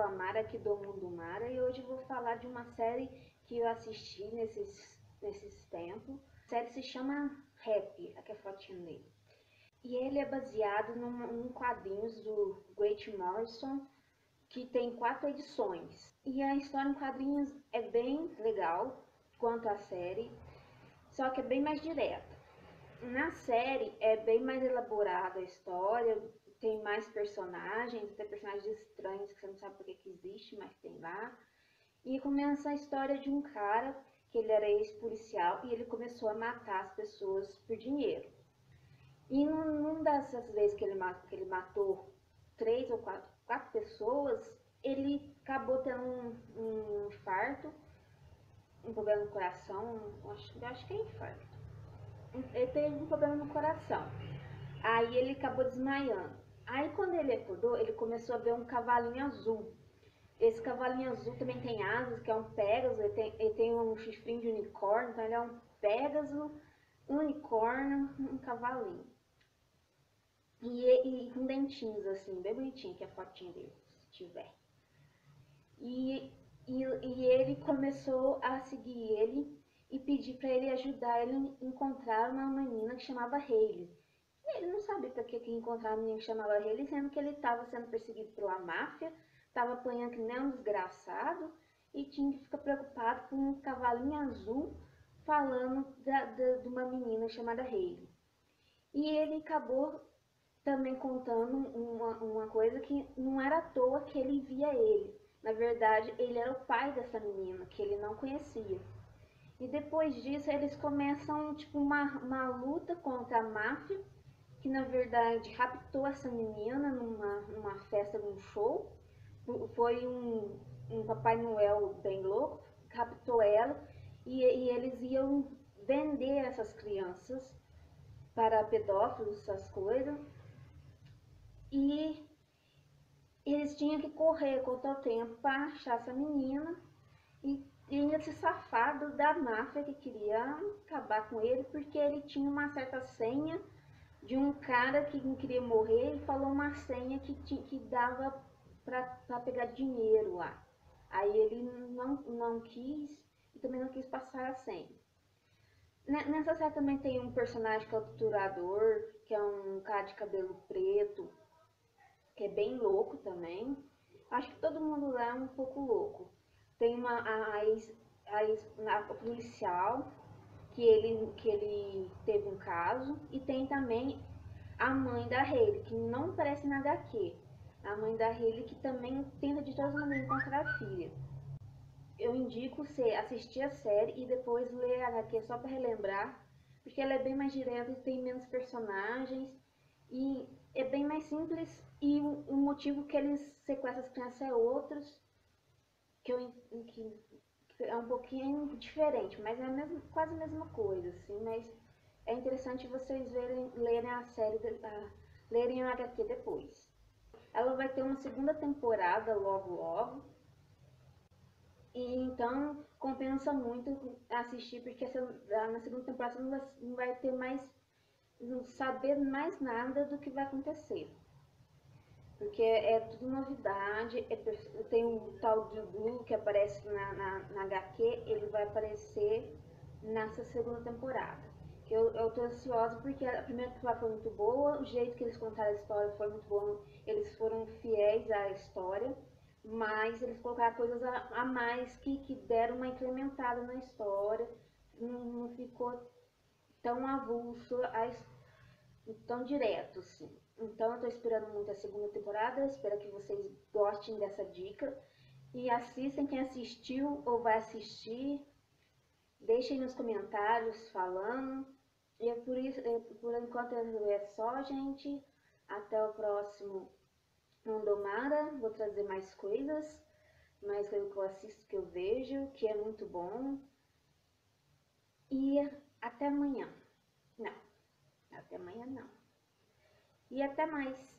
a Mara aqui do Mundo Mara e hoje eu vou falar de uma série que eu assisti nesses tempos. A série se chama Happy, aqui é a fotinha dele. E ele é baseado num quadrinhos do Grant Morrison, que tem 4 edições. E a história em quadrinhos é bem legal quanto à série, só que é bem mais direta. Na série é bem mais elaborada a história, tem mais personagens, tem personagens estranhos que você não sabe por que existe, mas tem lá. E começa a história de um cara que ele era ex-policial e ele começou a matar as pessoas por dinheiro. E numa dessas vezes que ele matou 3 ou 4 pessoas, ele acabou tendo um infarto, um problema no coração, acho que é infarto. Ele teve um problema no coração. Aí ele acabou desmaiando. Aí quando ele acordou, ele começou a ver um cavalinho azul. Esse cavalinho azul também tem asas, que é um pégaso, ele tem um chifrinho de unicórnio, então ele é um pégaso, um unicórnio, um cavalinho. E com dentinhos assim, bem bonitinho, que é a fotinha dele, se tiver. E ele começou a seguir ele e pedir para ele ajudar ele a encontrar uma menina que chamava Hayley. E ele não sabia para que encontrar uma menina que chamava Hayley, sendo que ele estava sendo perseguido pela máfia, estava apanhando que nem um desgraçado e tinha que ficar preocupado com um cavalinho azul falando de uma menina chamada Hayley. E ele acabou também contando uma coisa que não era à toa que ele via ele. Na verdade, ele era o pai dessa menina, que ele não conhecia. E depois disso, eles começam tipo uma luta contra a máfia, que na verdade raptou essa menina numa festa, num show. Foi um Papai Noel bem louco, raptou ela e eles iam vender essas crianças para pedófilos, essas coisas. E eles tinham que correr contra o tempo para achar essa menina e ainda se safar da máfia que queria acabar com ele, porque ele tinha uma certa senha de um cara que não queria morrer e falou uma senha que dava para pegar dinheiro lá. Aí ele não quis e também não quis passar a senha. Nessa série também tem um personagem que é o Torturador, que é um cara de cabelo preto, que é bem louco também. Acho que todo mundo lá é um pouco louco. Tem a policial, que ele teve um caso, e tem também a mãe da Hayley, que não aparece na HQ. A mãe da Hayley que também tenta de todas as maneiras encontrar a filha. Eu indico você assistir a série e depois ler a HQ só para relembrar, porque ela é bem mais direta e tem menos personagens e é bem mais simples, e o motivo que eles sequestram as crianças é outros, que é um pouquinho diferente, mas é quase a mesma coisa, assim, mas é interessante vocês lerem a série, lerem a HQ depois. Ela vai ter uma segunda temporada logo logo, e então compensa muito assistir, porque na segunda temporada você não vai ter mais, não saber mais nada do que vai acontecer. Porque é tudo novidade, tem um tal de Blue que aparece na HQ, ele vai aparecer nessa segunda temporada. Eu tô ansiosa porque a primeira temporada foi muito boa, o jeito que eles contaram a história foi muito bom, eles foram fiéis à história, mas eles colocaram coisas a mais que deram uma incrementada na história, não ficou tão avulso, tão direto, assim. Então eu tô esperando muito a segunda temporada, espero que vocês gostem dessa dica e assistem. Quem assistiu ou vai assistir, deixem nos comentários falando. E por enquanto é só, gente. Até o próximo Mundomara, vou trazer mais coisas que eu assisto, que eu vejo, que é muito bom. E até amanhã. Não, até amanhã não. E até mais.